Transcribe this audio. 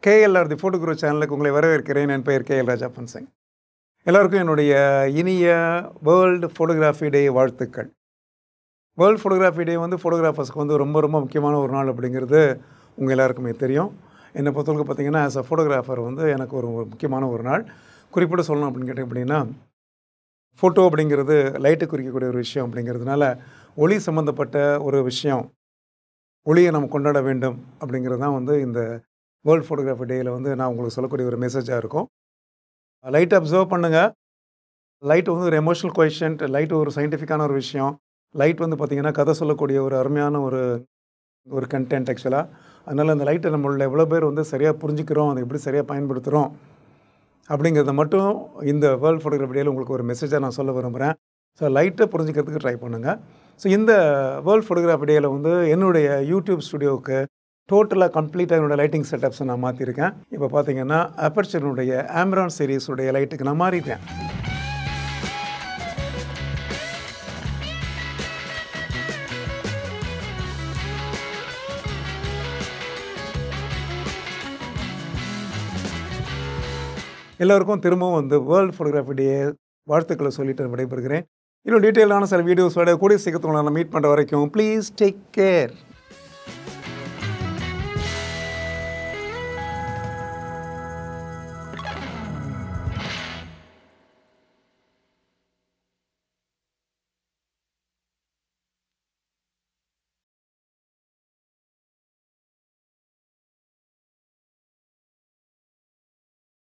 KLR the photo குரு சேனலுக்கு உங்களை வரவேற்கிறேன். என் பெயர் KL ராஜப்பன் சிங். எல்லாருக்கும் என்னுடைய இனிய வேர்ல்டு ஃபோட்டோகிராஃபி டே வாழ்த்துக்கள். வேர்ல்டு ஃபோட்டோகிராஃபி டே வந்து ஃபோட்டோகிராஃபர்ஸ்க்கு வந்து ரொம்ப ரொம்ப முக்கியமான ஒரு நாள் அப்படிங்கிறது உங்கள் எல்லாருக்குமே தெரியும். என்னை பொறுத்தவரைக்கும் பார்த்தீங்கன்னா ஆஸ் அ ஃபோட்டோகிராஃபர் வந்து எனக்கு ஒரு முக்கியமான ஒரு நாள். குறிப்பிட்டு சொல்லணும் அப்படின்னு கேட்டிங்க அப்படின்னா, ஃபோட்டோ அப்படிங்கிறது லைட்டு குறிக்கக்கூடிய ஒரு விஷயம் அப்படிங்கிறதுனால ஒளி சம்மந்தப்பட்ட ஒரு விஷயம், ஒளியை நம்ம கொண்டாட வேண்டும் அப்படிங்கிறது தான் வந்து இந்த வேர்ல்டு ஃபோட்டோகிராஃபி டேயில் வந்து நான் உங்களுக்கு சொல்லக்கூடிய ஒரு மெசேஜாக இருக்கும். லைட் அப்சர்வ் பண்ணுங்கள். லைட் வந்து ஒரு எமோஷனல் கோஎஃபிஷியன்ட், லைட் ஒரு சயின்டிஃபிக்கான ஒரு விஷயம். லைட் வந்து பார்த்திங்கன்னா கதை சொல்லக்கூடிய ஒரு அருமையான ஒரு கண்டென்ட் ஆக்சுவலாக. அதனால் அந்த லைட்டை நம்மள எவ்வளோ பேர் வந்து சரியாக புரிஞ்சுக்கிறோம், அதை எப்படி சரியாக பயன்படுத்துகிறோம் அப்படிங்கிறத மட்டும் இந்த வேர்ல்டு ஃபோட்டோகிராஃபி டேயில் உங்களுக்கு ஒரு மெசேஜாக நான் சொல்ல விரும்புகிறேன். ஸோ லைட்டை புரிஞ்சுக்கிறதுக்கு ட்ரை பண்ணுங்கள். ஸோ இந்த வேர்ல்டு ஃபோட்டோகிராஃபி டேயில் வந்து என்னுடைய யூடியூப் ஸ்டுடியோவுக்கு டோட்டலாக கம்ப்ளீட்டாக என்னோடய லைட்டிங் செட்டப்ஸை நான் மாற்றிருக்கேன். இப்போ பார்த்தீங்கன்னா Aperture Amaran சீரீஸுடைய லைட்டுக்கு நான் மாறிட்டேன். எல்லோருக்கும் திரும்பவும் வந்து வேர்ல்டு ஃபோட்டோகிராஃபி டே வாழ்த்துக்களை சொல்லிட்டு விடைபெறுகிறேன். இன்னும் டீட்டெயிலான சில வீடியோஸோட கூடிய சீக்கிரத்தில் நான் மீட் பண்ணுற வரைக்கும் ப்ளீஸ் டேக் கேர்.